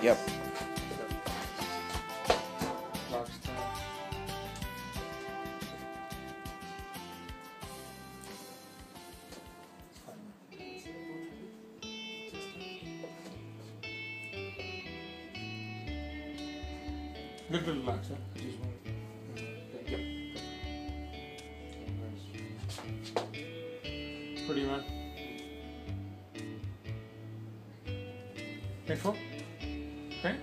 Yep. Little relax, huh? Yep. Pretty man. Painful? Pain?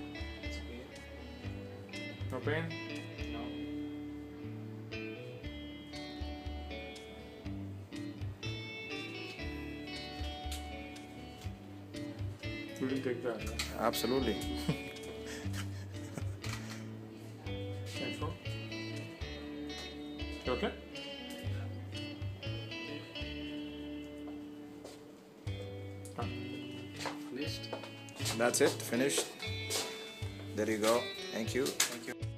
No pain? No. You didn't take that, right? Absolutely. Painful? You okay? Finished. That's it. Finished. There you go. Thank you. Thank you.